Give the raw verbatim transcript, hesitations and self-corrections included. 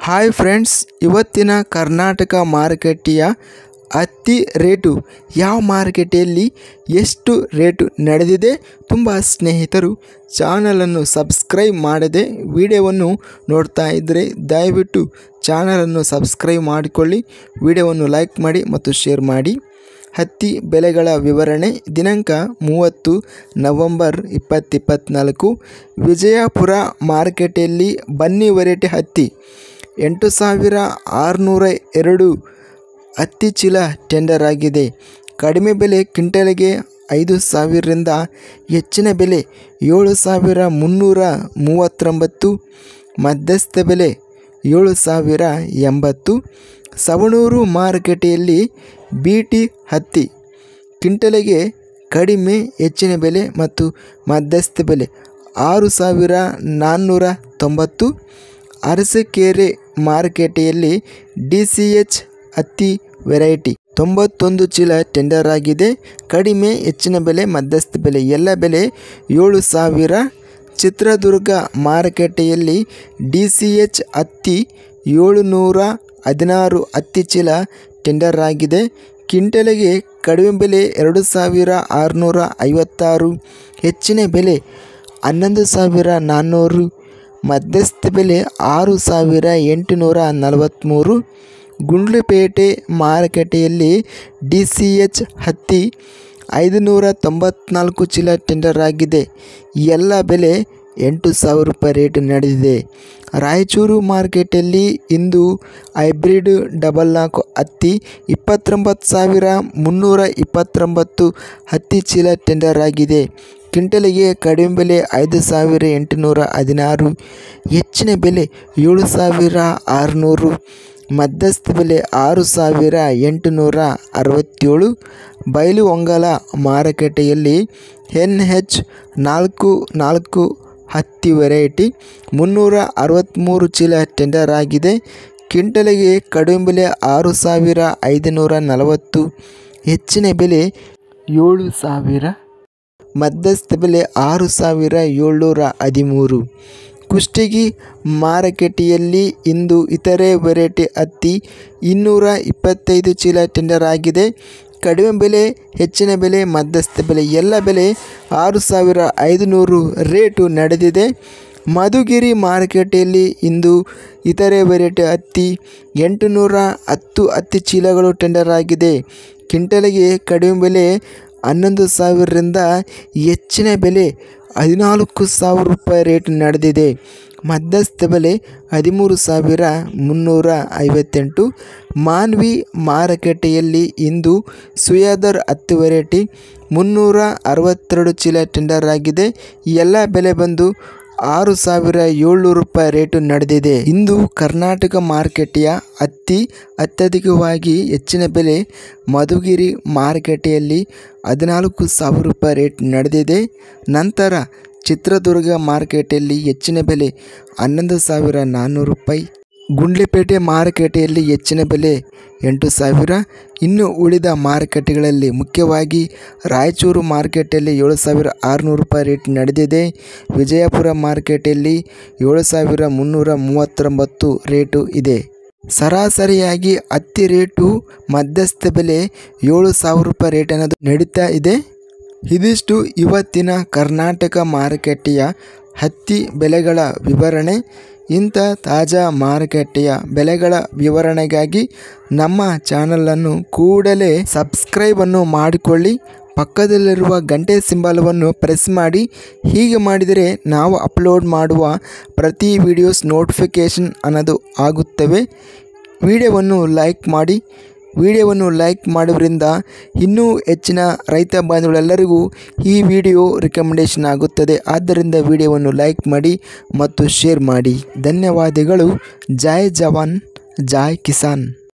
Hi friends, ಇವತ್ತಿನ ಕರ್ನಾಟಕ ಮಾರುಕಟ್ಟೆಯ ಹತ್ತಿ ರೇಟು ಯಾವ ಮಾರುಕಟ್ಟೆಯಲ್ಲಿ ಎಷ್ಟು ರೇಟು ನಡೆದಿದೆ. ತುಂಬ ಸ್ನೇಹಿತರು ಚಾನಲನ್ನು ಸಬ್ಸ್ಕ್ರೈಬ್ ಮಾಡದೆ ವಿಡಿಯೋವನ್ನು ನೋಡ್ತಾ ಇದ್ದರೆ ದಯವಿಟ್ಟು ಚಾನಲನ್ನು ಸಬ್ಸ್ಕ್ರೈಬ್ ಮಾಡಿಕೊಳ್ಳಿ, ವಿಡಿಯೋವನ್ನು ಲೈಕ್ ಮಾಡಿ ಮತ್ತು ಶೇರ್ ಮಾಡಿ. ಹತ್ತಿ ಬೆಲೆಗಳ ವಿವರಣೆ ದಿನಾಂಕ ಮೂವತ್ತು ನವಂಬರ್ ಇಪ್ಪತ್ತು ಇಪ್ಪತ್ತ್ನಾಲ್ಕು. ವಿಜಯಪುರ ಮಾರುಕಟ್ಟೆಯಲ್ಲಿ ಬನ್ನಿ ವೆರೈಟಿ ಹತ್ತಿ ಎಂಟು ಸಾವಿರ ಆರುನೂರ ಎರಡು ಹತ್ತಿ ಚೀಲ ಟೆಂಡರ್ ಆಗಿದೆ. ಕಡಿಮೆ ಬೆಲೆ ಕ್ವಿಂಟಲ್ಗೆ ಐದು ಸಾವಿರದಿಂದ ಹೆಚ್ಚಿನ ಬೆಲೆ ಏಳು ಸಾವಿರ ಮುನ್ನೂರ ಮೂವತ್ತೊಂಬತ್ತು, ಮಧ್ಯಸ್ಥ ಬೆಲೆ ಏಳು ಸಾವಿರ ಎಂಬತ್ತು. ಸವಣೂರು ಮಾರುಕಟ್ಟೆಯಲ್ಲಿ ಬಿ ಟಿ ಹತ್ತಿ ಕ್ವಿಂಟಲ್ಗೆ ಕಡಿಮೆ ಹೆಚ್ಚಿನ ಬೆಲೆ ಮತ್ತು ಮಧ್ಯಸ್ಥ ಬೆಲೆ ಆರು ಸಾವಿರ ನಾನ್ನೂರ ತೊಂಬತ್ತು. ಅರಸೀಕೆರೆ ಮಾರುಕಟ್ಟೆಯಲ್ಲಿ ಡಿ ಸಿ ಎಚ್ ಹತ್ತಿ ವೆರೈಟಿ ತೊಂಬತ್ತೊಂದು ಚೀಲ ಟೆಂಡರ್ ಆಗಿದೆ. ಕಡಿಮೆ ಹೆಚ್ಚಿನ ಬೆಲೆ ಮಧ್ಯಸ್ಥ ಬೆಲೆ ಎಲ್ಲ ಬೆಲೆ ಏಳು ಸಾವಿರ. ಚಿತ್ರದುರ್ಗ ಮಾರುಕಟ್ಟೆಯಲ್ಲಿ ಡಿ ಸಿ ಎಚ್ ಹತ್ತಿ ಏಳುನೂರ ಹದಿನಾರು ಹತ್ತಿ ಚೀಲ ಟೆಂಡರ್ ಆಗಿದೆ. ಕ್ವಿಂಟಲ್ಗೆ ಕಡಿಮೆ ಬೆಲೆ ಎರಡು ಸಾವಿರ ಆರುನೂರ ಐವತ್ತಾರು, ಹೆಚ್ಚಿನ ಬೆಲೆ ಹನ್ನೊಂದು ಸಾವಿರ ನಾನ್ನೂರು, ಮಧ್ಯಸ್ಥ ಬೆಲೆ ಆರು ಸಾವಿರ ಎಂಟುನೂರ ನಲವತ್ತ್ಮೂರು. ಗುಂಡ್ಲುಪೇಟೆ ಮಾರುಕಟ್ಟೆಯಲ್ಲಿ ಡಿ ಸಿ ಎಚ್ ಹತ್ತಿ ಐದುನೂರ ತೊಂಬತ್ನಾಲ್ಕು ಚೀಲ ಟೆಂಡರ್ ಆಗಿದೆ. ಎಲ್ಲ ಬೆಲೆ ಎಂಟು ಸಾವಿರ ರೂಪಾಯಿ ರೇಟ್ ನಡೆದಿದೆ. ರಾಯಚೂರು ಮಾರ್ಕೆಟಲ್ಲಿ ಇಂದು ಹೈಬ್ರಿಡ್ ಡಬಲ್ ನಾಲ್ಕು ಹತ್ತಿ ಇಪ್ಪತ್ತೊಂಬತ್ತು ಸಾವಿರ ಮುನ್ನೂರ ಇಪ್ಪತ್ತೊಂಬತ್ತು ಹತ್ತಿ ಚೀಲ ಟೆಂಡರ್ ಆಗಿದೆ. ಕ್ವಿಂಟಲ್ಗೆ ಕಡಿಮೆ ಬೆಲೆ ಐದು ಸಾವಿರ ಎಂಟುನೂರ ಹದಿನಾರು, ಹೆಚ್ಚಿನ ಬೆಲೆ ಏಳು ಸಾವಿರ ಆರುನೂರು, ಮಧ್ಯಸ್ಥ ಬೆಲೆ ಆರು ಸಾವಿರ ಎಂಟುನೂರ ಅರವತ್ತೇಳು. ಬೈಲುಹೊಂಗಲ ಮಾರುಕಟ್ಟೆಯಲ್ಲಿ ಎನ್ ಎಚ್ ನಾಲ್ಕು ನಾಲ್ಕು ಹತ್ತಿ ವೆರೈಟಿ ಮುನ್ನೂರ ಅರವತ್ತ್ಮೂರು ಚೀಲ ಟೆಂಡರ್ ಆಗಿದೆ. ಕ್ವಿಂಟಲ್ಗೆ ಕಡಿಮೆ ಬೆಲೆ ಆರು ಸಾವಿರ ಐದುನೂರ ನಲವತ್ತು, ಹೆಚ್ಚಿನ ಬೆಲೆ ಏಳು ಸಾವಿರ, ಮಧ್ಯಸ್ಥ ಬೆಲೆ ಆರು ಸಾವಿರ ಏಳ್ನೂರ ಹದಿಮೂರು. ಕುಷ್ಟಗಿ ಮಾರುಕಟ್ಟೆಯಲ್ಲಿ ಇಂದು ಇತರೆ ವೆರೈಟಿ ಹತ್ತಿ ಇನ್ನೂರ ಇಪ್ಪತ್ತೈದು ಚೀಲ ಟೆಂಡರ್ ಆಗಿದೆ. ಕಡಿಮೆ ಬೆಲೆ ಹೆಚ್ಚಿನ ಬೆಲೆ ಮಧ್ಯಸ್ಥ ಬೆಲೆ ಎಲ್ಲ ಬೆಲೆ ಆರು ಸಾವಿರ ಐದುನೂರು ರೇಟು ನಡೆದಿದೆ. ಮಧುಗಿರಿ ಮಾರುಕಟ್ಟೆಯಲ್ಲಿ ಇಂದು ಇತರೆ ವೆರೈಟಿ ಹತ್ತಿ ಎಂಟುನೂರ ಹತ್ತು ಹತ್ತಿ ಚೀಲಗಳು ಟೆಂಡರ್ ಆಗಿದೆ. ಕ್ವಿಂಟಲ್ಗೆ ಕಡಿಮೆ ಬೆಲೆ ಹನ್ನೊಂದು ಸಾವಿರದಿಂದ ಹೆಚ್ಚಿನ ಬೆಲೆ ಹದಿನಾಲ್ಕು ಸಾವಿರ ರೂಪಾಯಿ ರೇಟ್ ನಡೆದಿದೆ. ಮಧ್ಯಸ್ಥ ಬೆಲೆ ಹದಿಮೂರು ಸಾವಿರ ಮುನ್ನೂರ ಐವತ್ತೆಂಟು. ಮಾನ್ವಿ ಮಾರುಕಟ್ಟೆಯಲ್ಲಿ ಇಂದು ಸುಯಾದರ್ ಹತ್ತು ವೆರೈಟಿ ಮುನ್ನೂರ ಅರವತ್ತೆರಡು ಚೀಲ ಟೆಂಡರ್ ಆಗಿದೆ. ಎಲ್ಲ ಬೆಲೆ ಬಂದು ಆರು ಸಾವಿರ ಏಳ್ನೂರು ರೂಪಾಯಿ ರೇಟು ನಡೆದಿದೆ. ಇಂದು ಕರ್ನಾಟಕ ಮಾರುಕಟ್ಟೆಯ ಹತ್ತಿ ಅತ್ಯಧಿಕವಾಗಿ ಹೆಚ್ಚಿನ ಬೆಲೆ ಮಧುಗಿರಿ ಮಾರುಕಟ್ಟೆಯಲ್ಲಿ ಹದಿನಾಲ್ಕು ಸಾವಿರ ರೂಪಾಯಿ ರೇಟ್ ನಡೆದಿದೆ. ನಂತರ ಚಿತ್ರದುರ್ಗ ಮಾರುಕಟ್ಟೆಯಲ್ಲಿ ಹೆಚ್ಚಿನ ಬೆಲೆ ಹನ್ನೊಂದು ಸಾವಿರ ನಾನ್ನೂರು ರೂಪಾಯಿ. ಗುಂಡ್ಲುಪೇಟೆ ಮಾರುಕಟ್ಟೆಯಲ್ಲಿ ಹೆಚ್ಚಿನ ಬೆಲೆ ಎಂಟು ಸಾವಿರ. ಇನ್ನು ಉಳಿದ ಮಾರುಕಟ್ಟೆಗಳಲ್ಲಿ ಮುಖ್ಯವಾಗಿ ರಾಯಚೂರು ಮಾರುಕಟ್ಟೆಯಲ್ಲಿ ಏಳು ಸಾವಿರ ಆರುನೂರು ರೂಪಾಯಿ ರೇಟ್ ನಡೆದಿದೆ. ವಿಜಯಪುರ ಮಾರುಕಟ್ಟೆಯಲ್ಲಿ ಏಳು ಸಾವಿರ ಮುನ್ನೂರ ಮೂವತ್ತೊಂಬತ್ತು ರೇಟು ಇದೆ. ಸರಾಸರಿಯಾಗಿ ಹತ್ತಿ ರೇಟು ಮಧ್ಯಸ್ಥ ಬೆಲೆ ಏಳು ಸಾವಿರ ರೂಪಾಯಿ ರೇಟ್ ಅನ್ನೋದು ನಡೀತಾ ಇದೆ. ಇದಿಷ್ಟು ಇವತ್ತಿನ ಕರ್ನಾಟಕ ಮಾರುಕಟ್ಟೆಯ ಹತ್ತಿ ಬೆಲೆಗಳ ವಿವರಣೆ. ಇಂಥ ತಾಜಾ ಮಾರುಕಟ್ಟೆಯ ಬೆಲೆಗಳ ವಿವರಣೆಗಾಗಿ ನಮ್ಮ ಚಾನಲನ್ನು ಕೂಡಲೇ ಸಬ್ಸ್ಕ್ರೈಬನ್ನು ಮಾಡಿಕೊಳ್ಳಿ, ಪಕ್ಕದಲ್ಲಿರುವ ಗಂಟೆ ಸಿಂಬಲವನ್ನು ಪ್ರೆಸ್ ಮಾಡಿ. ಹೀಗೆ ಮಾಡಿದರೆ ನಾವು ಅಪ್ಲೋಡ್ ಮಾಡುವ ಪ್ರತಿ ವಿಡಿಯೋಸ್ ನೋಟಿಫಿಕೇಷನ್ ಅನ್ನೋದು ಆಗುತ್ತವೆ. ವಿಡಿಯೋವನ್ನು ಲೈಕ್ ಮಾಡಿ. ವಿಡಿಯೋವನ್ನು ಲೈಕ್ ಮಾಡೋದ್ರಿಂದ ಇನ್ನೂ ಹೆಚ್ಚಿನ ರೈತ ಬಾಂಧವರೆಲ್ಲರಿಗೂ ಈ ವಿಡಿಯೋ ರಿಕಮೆಂಡೇಷನ್ ಆಗುತ್ತದೆ. ಆದ್ದರಿಂದ ವಿಡಿಯೋವನ್ನು ಲೈಕ್ ಮಾಡಿ ಮತ್ತು ಶೇರ್ ಮಾಡಿ. ಧನ್ಯವಾದಗಳು. ಜೈ ಜವಾನ್, ಜೈ ಕಿಸಾನ್.